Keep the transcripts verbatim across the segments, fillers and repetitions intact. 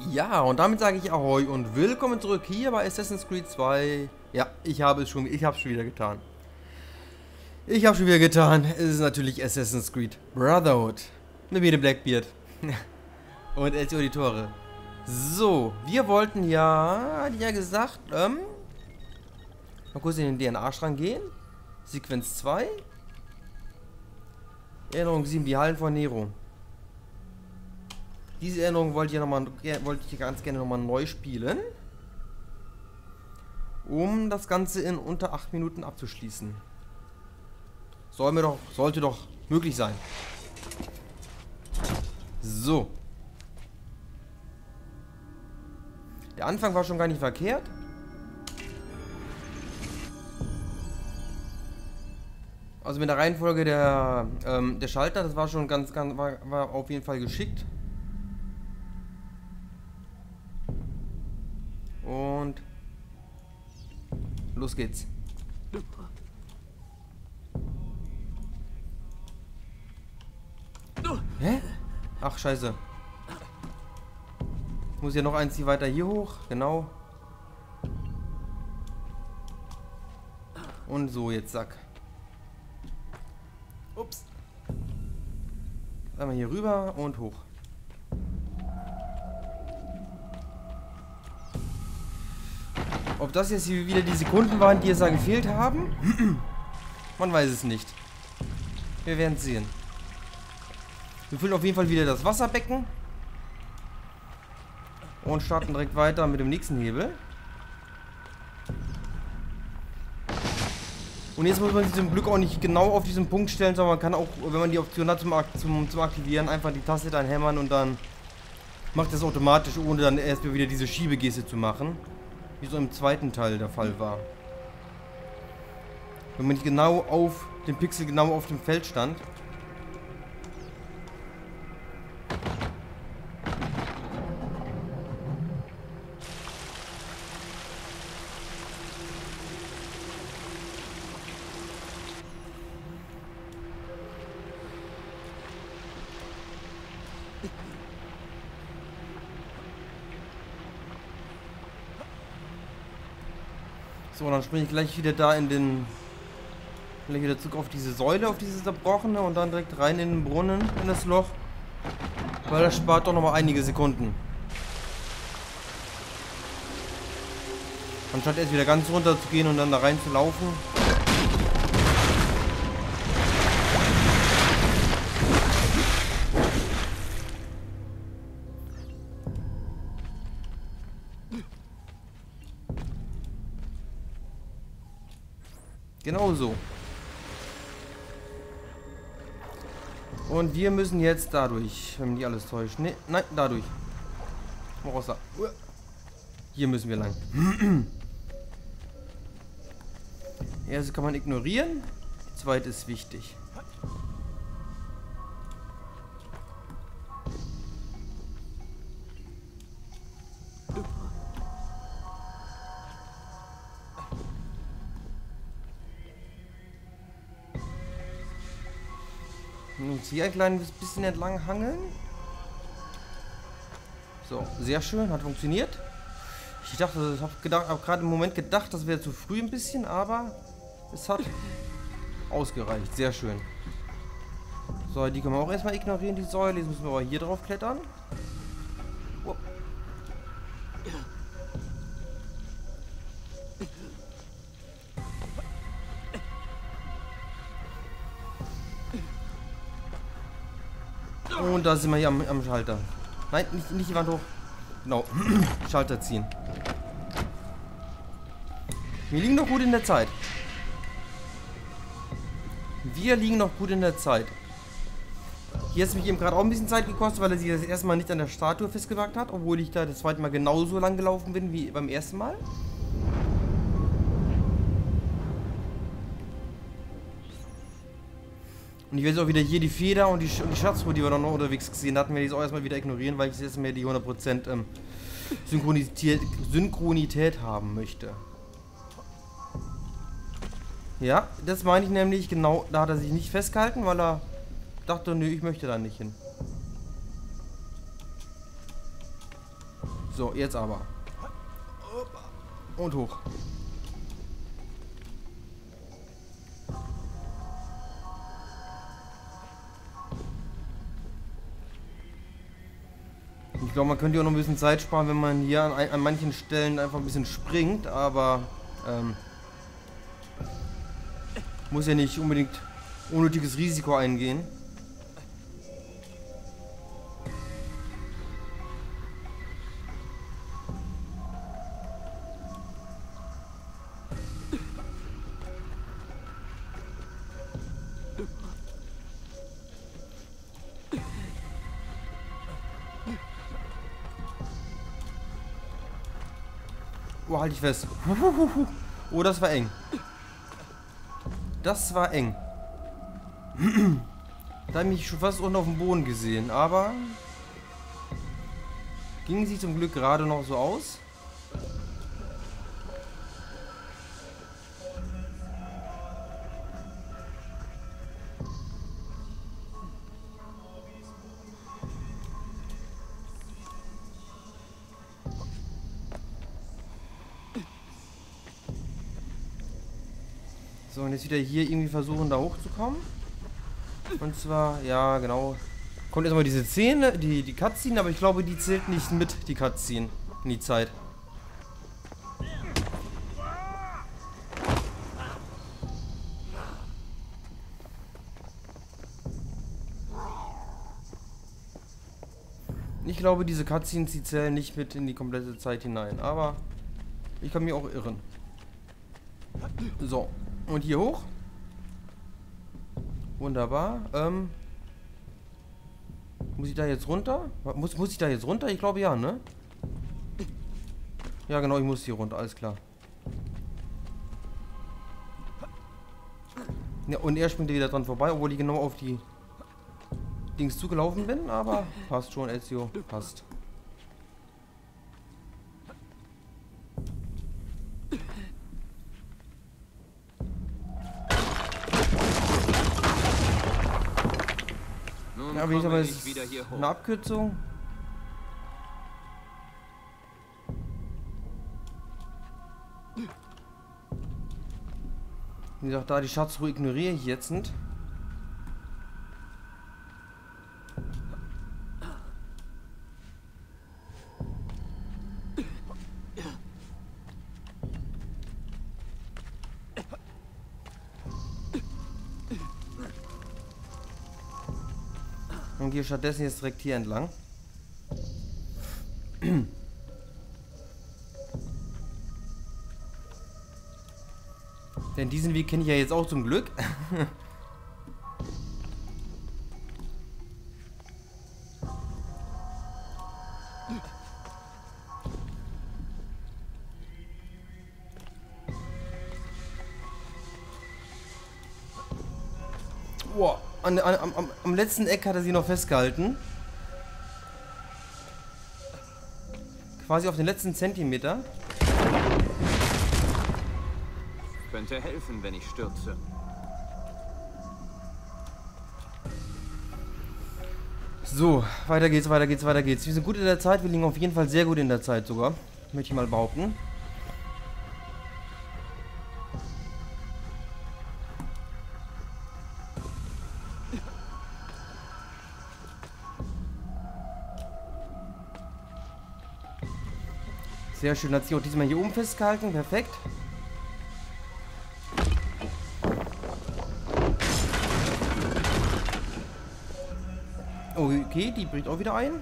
Ja, und damit sage ich Ahoi und willkommen zurück hier bei Assassin's Creed zwei. Ja, ich habe es schon, ich habe es schon wieder getan. Ich habe schon wieder getan. Es ist natürlich Assassin's Creed Brotherhood. Mit mir, dem Blackbeard. Und Ezio Auditore. So, wir wollten ja, hat ja gesagt, ähm, mal kurz in den D N A-Strang gehen. Sequenz zwei. Erinnerung sieben, die Hallen von Nero. Diese Erinnerung wollte ich, ja noch mal, wollte ich ganz gerne nochmal neu spielen. Um das Ganze in unter acht Minuten abzuschließen. Soll mir doch, sollte doch möglich sein. So. Der Anfang war schon gar nicht verkehrt. Also mit der Reihenfolge der, ähm, der Schalter, das war schon ganz, ganz war, war auf jeden Fall geschickt. Und los geht's. Hä? Ach, scheiße. Ich muss ja noch eins hier weiter hier hoch. Genau. Und so, jetzt zack. Ups. Einmal hier rüber und hoch. Ob das jetzt hier wieder die Sekunden waren, die es da gefehlt haben? Man weiß es nicht. Wir werden es sehen. Wir füllen auf jeden Fall wieder das Wasserbecken. Und starten direkt weiter mit dem nächsten Hebel. Und jetzt muss man sich zum Glück auch nicht genau auf diesen Punkt stellen, sondern man kann auch, wenn man die Option hat zum, zum, zum Aktivieren, einfach die Taste dann hämmern und dann macht das automatisch, ohne dann erstmal wieder diese Schiebegeste zu machen. Wie so im zweiten Teil der Fall war. Wenn man nicht genau auf dem Pixel genau auf dem Feld stand. So, dann springe ich gleich wieder da in den... Gleich wieder zurück auf diese Säule, auf diese zerbrochene und dann direkt rein in den Brunnen, in das Loch. Weil das spart doch nochmal einige Sekunden. Anstatt erst wieder ganz runter zu gehen und dann da rein zu laufen. Genau so. Und wir müssen jetzt dadurch, wenn mich alles täuscht. Ne, nein, dadurch. Mach raus da. Hier müssen wir lang. Erste kann man ignorieren. Zweite ist wichtig. Uns hier ein kleines bisschen entlang hangeln. So, sehr schön, hat funktioniert. Ich dachte, ich habe gedacht, habe gerade im Moment gedacht, das wäre zu früh ein bisschen, aber es hat ausgereicht. Sehr schön. So, die können wir auch erstmal ignorieren, die Säule. Jetzt müssen wir aber hier drauf klettern. Oh. Und da sind wir hier am, am Schalter. Nein, nicht, nicht die Wand hoch. Genau. Schalter ziehen. Wir liegen noch gut in der Zeit. Wir liegen noch gut in der Zeit. Hier hat es mich eben gerade auch ein bisschen Zeit gekostet, weil er sich das erste Mal nicht an der Statue festgewagt hat, obwohl ich da das zweite Mal genauso lang gelaufen bin wie beim ersten Mal. Und ich werde jetzt auch wieder hier die Feder und die, Sch und die Schatztruhe, die wir noch unterwegs gesehen hatten, werde ich auch erstmal wieder ignorieren, weil ich jetzt mehr die hundert Prozent ähm, Synchronität, Synchronität haben möchte. Ja, das meine ich nämlich, genau, da hat er sich nicht festgehalten, weil er dachte, nö, ich möchte da nicht hin. So, jetzt aber. Und hoch. Ich glaube, man könnte ja auch noch ein bisschen Zeit sparen, wenn man hier an, an manchen Stellen einfach ein bisschen springt, aber ähm, muss ja nicht unbedingt unnötiges Risiko eingehen. Oh, halt dich fest. Oh, das war eng. Das war eng. Da habe ich mich schon fast unten auf dem Boden gesehen, aber ging sie zum Glück gerade noch so aus. So, und jetzt wieder hier irgendwie versuchen, da hochzukommen. Und zwar, ja, genau. Kommt erstmal diese Szene, die, die Cutscene, aber ich glaube, die zählt nicht mit, die Cutscene, in die Zeit. Ich glaube, diese Cutscenes, die zählen nicht mit in die komplette Zeit hinein, aber ich kann mich auch irren. So, und hier hoch. Wunderbar. Ähm, muss ich da jetzt runter? Muss, muss ich da jetzt runter? Ich glaube ja, ne? Ja, genau, ich muss hier runter, alles klar. Ja, und er springt wieder dran vorbei, obwohl ich genau auf die Dings zugelaufen bin, aber passt schon, Ezio, passt. Ja, aber ich sag mal, es ist eine Abkürzung. Wie gesagt, da die Schatzruhe ignoriere ich jetzt nicht. Und gehe stattdessen jetzt direkt hier entlang. Denn diesen Weg kenne ich ja jetzt auch zum Glück. Boah, an, an, am, am letzten Eck hat er sie noch festgehalten. Quasi auf den letzten Zentimeter. Könnte helfen, wenn ich stürze. So, weiter geht's, weiter geht's, weiter geht's. Wir sind gut in der Zeit, wir liegen auf jeden Fall sehr gut in der Zeit sogar. Möchte ich mal behaupten. Sehr schön, hat sich auch diesmal hier oben festgehalten, perfekt. Okay, die bricht auch wieder ein.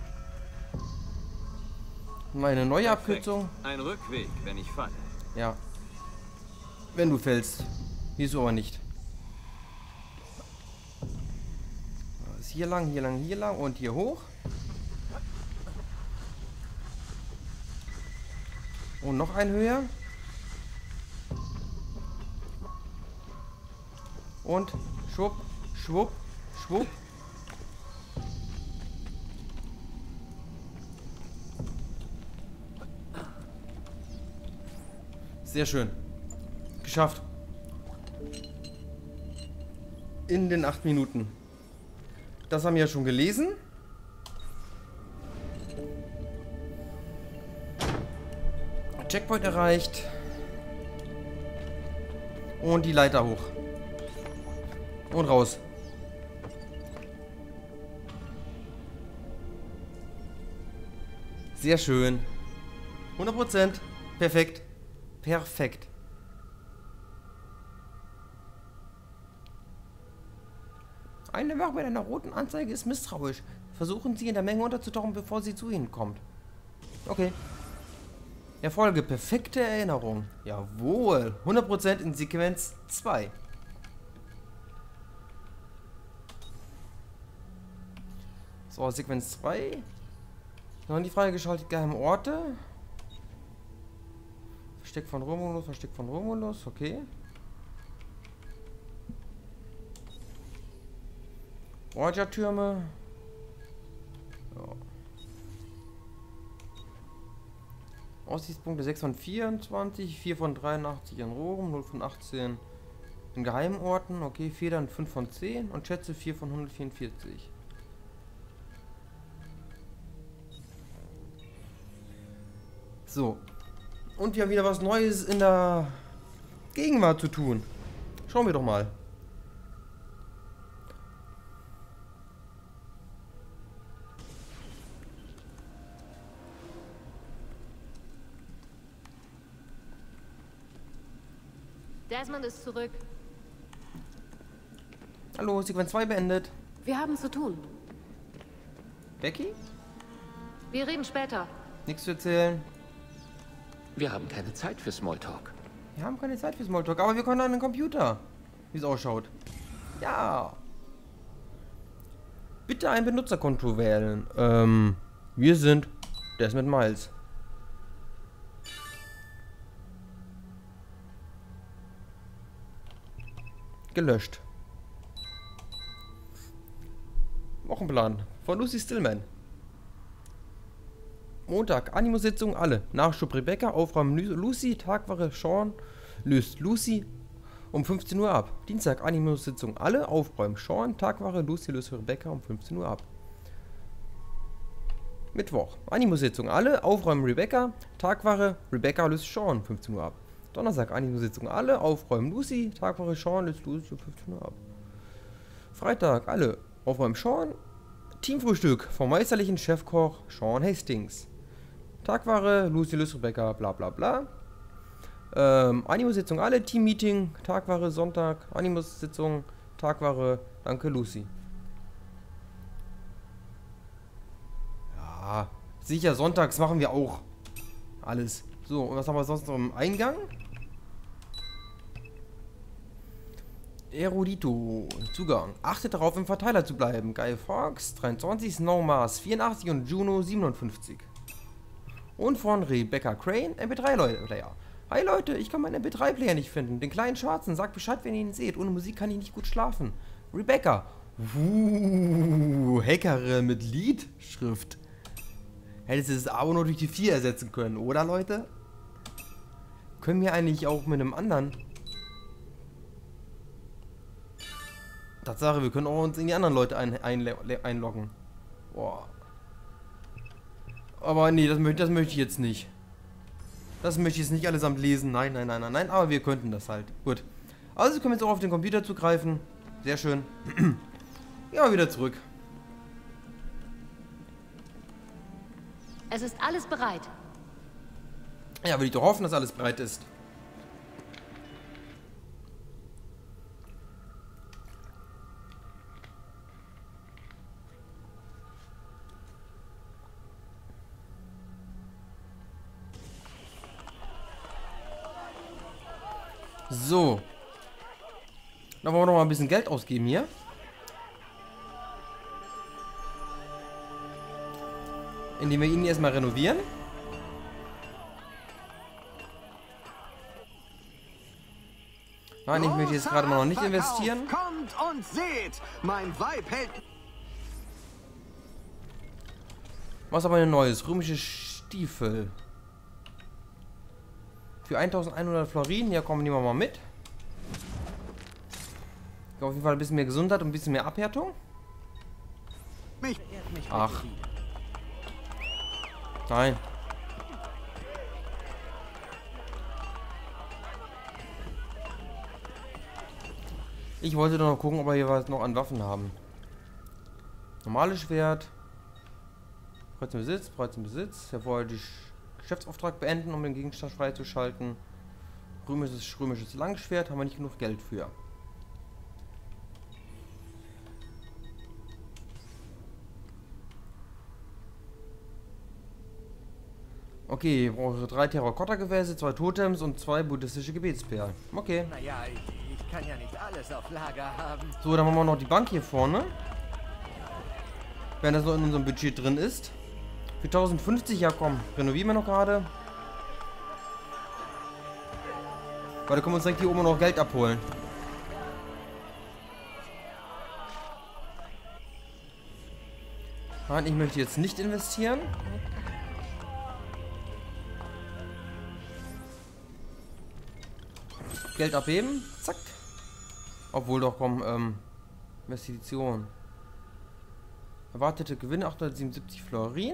Meine neue Perfekt. Abkürzung. Ein Rückweg, wenn ich falle. Ja. Wenn du fällst. Hier aber nicht. Das ist hier lang, hier lang, hier lang und hier hoch. Und noch ein höher. Und schwupp, schwupp, schwupp. Sehr schön. Geschafft. In den acht Minuten. Das haben wir ja schon gelesen. Checkpoint erreicht. Und die Leiter hoch. Und raus. Sehr schön. hundert Prozent. Perfekt. Perfekt. Eine Wache mit einer roten Anzeige ist misstrauisch. Versuchen Sie in der Menge unterzutauchen, bevor sie zu Ihnen kommt. Okay. Erfolge. Perfekte Erinnerung. Jawohl. hundert Prozent in Sequenz zwei. So, Sequenz zwei. Noch die freigeschaltet geheime Orte. Versteck von Romulus, Versteck von Romulus, okay. Roger-Türme. Ja. Aussichtspunkte sechs von vierundzwanzig, vier von dreiundachtzig in Rom, null von achtzehn in geheimen Orten, okay, Federn fünf von zehn und Schätze vier von hundertvierundvierzig. So. Und wir haben wieder was Neues in der Gegenwart zu tun. Schauen wir doch mal. Desmond ist zurück. Hallo, Sequenz zwei beendet. Wir haben zu tun. Becky? Wir reden später. Nichts zu erzählen. Wir haben keine Zeit für Smalltalk. Wir haben keine Zeit für Smalltalk, aber wir können an den Computer. Wie es ausschaut. Ja. Bitte ein Benutzerkonto wählen. Ähm, wir sind Desmond Miles. Gelöscht. Wochenplan von Lucy Stillman. Montag, Animo-Sitzung, alle. Nachschub Rebecca, Aufräumen Lucy, Tagwache Sean, löst Lucy um fünfzehn Uhr ab. Dienstag, Animo-Sitzung, alle. Aufräumen Sean, Tagwache Lucy, löst Rebecca um fünfzehn Uhr ab. Mittwoch, Animo-Sitzung, alle. Aufräumen Rebecca, Tagwache Rebecca, löst Sean um fünfzehn Uhr ab. Donnerstag, Animo-Sitzung, alle. Aufräumen Lucy, Tagwache Sean, löst Lucy um fünfzehn Uhr ab. Freitag, alle. Aufräumen Sean. Teamfrühstück vom meisterlichen Chefkoch Sean Hastings. Tagwache, Lucy, Lys, Rebecca, bla bla bla. Ähm, Animo-Sitzung alle, Team-Meeting, Tagwache, Sonntag, Animo-Sitzung, Tagwache, danke Lucy. Ja, sicher, sonntags machen wir auch alles. So, und was haben wir sonst noch im Eingang? Erudito, Zugang. Achtet darauf, im Verteiler zu bleiben. Guy Fawkes, dreiundzwanzig, Snowmars, vierundachtzig und Juno, siebenundfünfzig. Und von Rebecca Crane, M P drei Player. Hi Leute, ich kann meinen M P drei Player nicht finden. Den kleinen schwarzen, sagt Bescheid, wenn ihr ihn seht. Ohne Musik kann ich nicht gut schlafen. Rebecca. Uh, Hackere mit Liedschrift. Hättest du das Abo nur durch die vier ersetzen können, oder Leute? Können wir eigentlich auch mit einem anderen... Tatsache, wir können auch uns in die anderen Leute ein, ein, einloggen. Boah. Aber nee, das, das möchte ich jetzt nicht. Das möchte ich jetzt nicht allesamt lesen. Nein, nein, nein, nein, nein. Aber wir könnten das halt. Gut. Also können wir jetzt auch auf den Computer zugreifen. Sehr schön. Ja, wieder zurück. Es ist alles bereit. Ja, will ich doch hoffen, dass alles bereit ist. So. Dann wollen wir noch mal ein bisschen Geld ausgeben hier. Indem wir ihn erstmal renovieren. Nein, ich möchte jetzt gerade mal noch nicht investieren. Kommt und seht, mein Weib hält... Was aber ein neues? Römische Stiefel. Für eintausendeinhundert Florin. Ja, kommen, nehmen wir mal mit. Auf jeden Fall ein bisschen mehr Gesundheit und ein bisschen mehr Abhärtung. Ach. Nein. Ich wollte doch noch gucken, ob wir hier was noch an Waffen haben. Normales Schwert. Bereits im Besitz, bereits im Besitz. Hervorragend Geschäftsauftrag beenden, um den Gegenstand freizuschalten. Römisches, römisches Langschwert, haben wir nicht genug Geld für. Okay, ich brauche drei Terrakotta-Gefäße, zwei Totems und zwei buddhistische Gebetsperlen. Okay. Naja, ich, ich kann ja nicht alles auf Lager haben. So, dann machen wir noch die Bank hier vorne. Wenn das noch in unserem Budget drin ist. Für tausendfünfzig, ja komm, renovieren wir noch gerade. Weil da können wir uns direkt hier oben noch Geld abholen. Nein, ich möchte jetzt nicht investieren. Geld abheben. Zack. Obwohl doch, komm, ähm, Investition. Erwartete Gewinne achthundertsiebenundsiebzig Florin.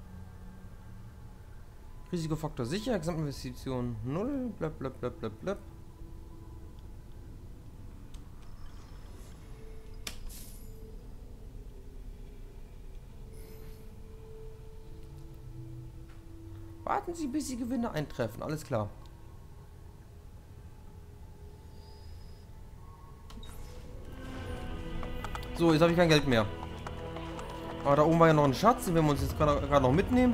Risikofaktor sicher. Gesamtinvestition null. Blab, blab, blab, blab, blab. Warten Sie, bis die Gewinne eintreffen. Alles klar. So, jetzt habe ich kein Geld mehr. Aber da oben war ja noch ein Schatz, den werden wir uns jetzt gerade noch mitnehmen.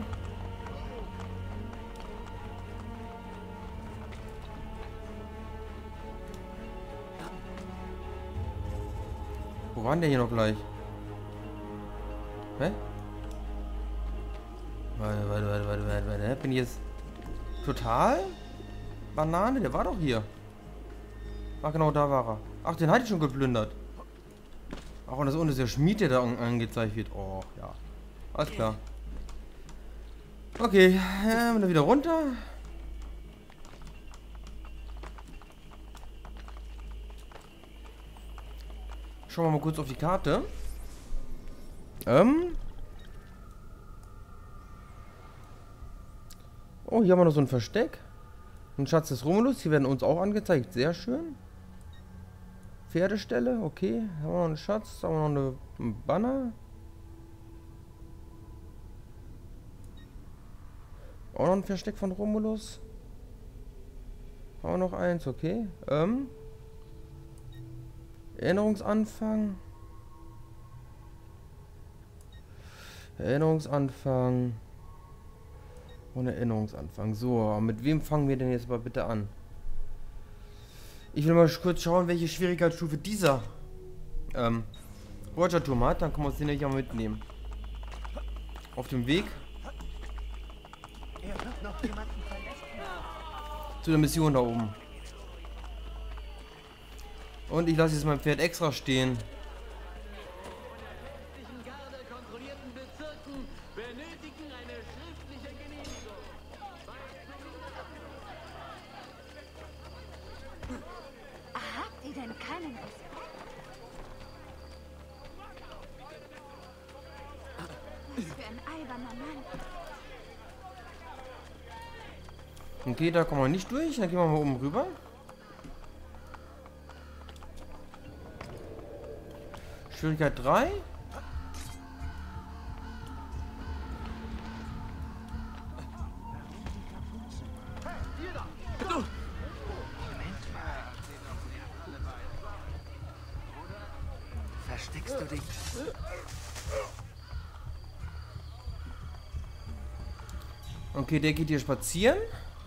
Wo waren der hier noch gleich? Hä? Warte, warte, warte, warte, warte, warte. Bin ich jetzt total? Banane, der war doch hier. Ach genau, da war er. Ach, den hatte ich schon geplündert. Ach, und das unten ist der Schmied, der da angezeigt wird. Oh, ja. Alles klar. Okay, ähm, dann wieder runter. Schauen wir mal kurz auf die Karte. Ähm. Oh, hier haben wir noch so ein Versteck. Ein Schatz des Romulus. Hier werden uns auch angezeigt. Sehr schön. Pferdestelle, okay. Haben wir noch einen Schatz, haben wir noch eine, einen Banner. Auch noch ein Versteck von Romulus. Haben wir noch eins, okay. Ähm. Erinnerungsanfang. Erinnerungsanfang. Und Erinnerungsanfang. So, mit wem fangen wir denn jetzt mal bitte an? Ich will mal kurz schauen, welche Schwierigkeitsstufe dieser ähm, Roger-Turm hat. Dann können wir uns den nämlich auch mitnehmen. Auf dem Weg zu der Mission da oben. Und ich lasse jetzt mein Pferd extra stehen. Habt ihr denn keinen Respekt? Was für ein alberner Mann. Okay, da kommen wir nicht durch. Dann gehen wir mal oben rüber. Schwierigkeit drei. Versteckst du dich? Okay, der geht hier spazieren.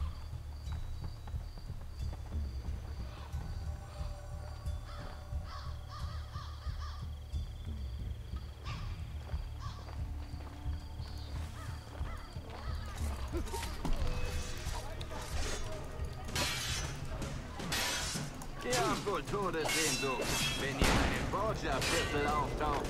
Ihr habt wohl Todessehnsucht, wenn ihr in einem Borgia-Viertel auftaucht.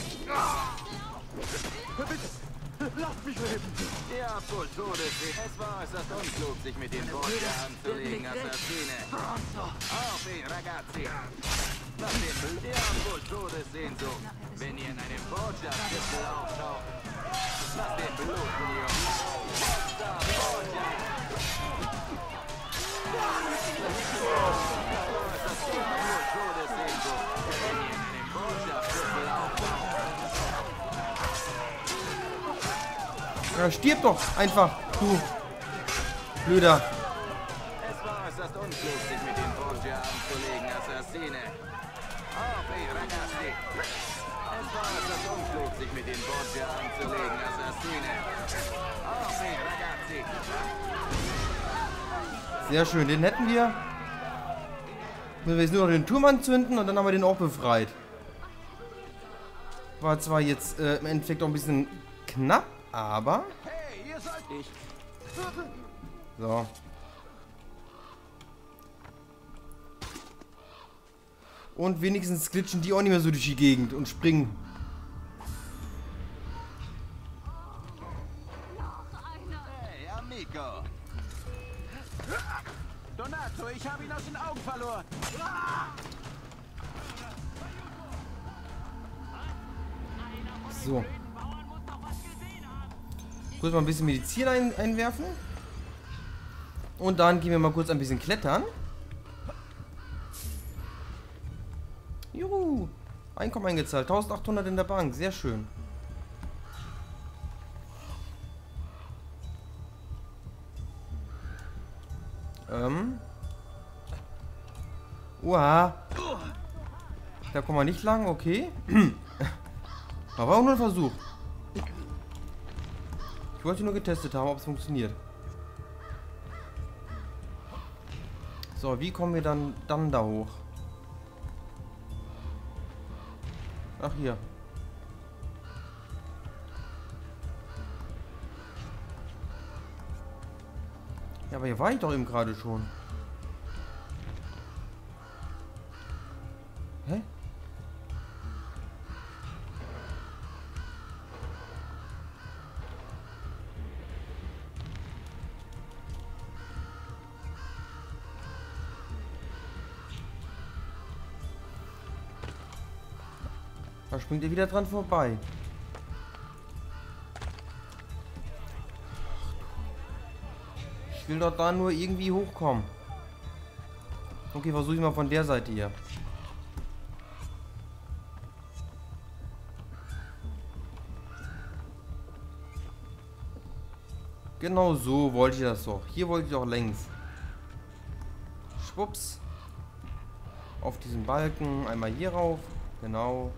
Bitte, lasst mich leben. Ihr habt wohl Todessehnsucht. Es war äußerst unklug, sich mit den Borgia anzulegen, Assassine. Auf ihn, Ragazzi. Lasst den Blut. Ihr habt wohl Todessehnsucht, wenn ihr in einem Borgia-Viertel auftaucht. Lasst den bluten, Jungs. Da, Borgia. Todessehnsucht. Ja, stirb doch einfach, du Blöder. Es war äußerst unklug, sich mit den Borgia anzulegen, Assassine. Auf, ey, ragazzi. Es war äußerst unklug, sich mit den Borgia anzulegen, Assassine. Auf, ey, ragazzi. Sehr schön, den hätten wir. Müssen wir jetzt nur noch den Turm anzünden und dann haben wir den auch befreit. War zwar jetzt äh, im Endeffekt auch ein bisschen knapp, aber... Hey, ihr sollt ich. So. Und wenigstens glitschen die auch nicht mehr so durch die Gegend und springen. Hey, amigo. Donato, ich habe ihn aus den Augen verloren. So. Kurz mal ein bisschen Medizin ein, einwerfen. Und dann gehen wir mal kurz ein bisschen klettern. Juhu. Einkommen eingezahlt. eintausendachthundert in der Bank. Sehr schön. Ähm. Uha. Da kommen wir nicht lang. Okay. Aber auch nur ein Versuch. Ich wollte nur getestet haben, ob es funktioniert. So, wie kommen wir dann, dann da hoch? Ach, hier. Ja, aber hier war ich doch eben gerade schon. Hä? Da springt ihr wieder dran vorbei. Ich will doch da nur irgendwie hochkommen. Okay, versuche ich mal von der Seite hier. Genau so wollte ich das doch. Hier wollte ich doch längs. Schwupps. Auf diesen Balken. Einmal hier rauf. Genau.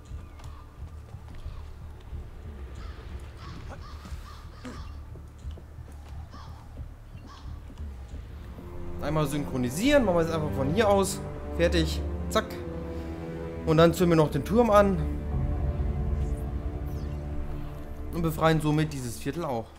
Einmal synchronisieren, machen wir es einfach von hier aus. Fertig. Zack. Und dann zünden wir noch den Turm an. Und befreien somit dieses Viertel auch.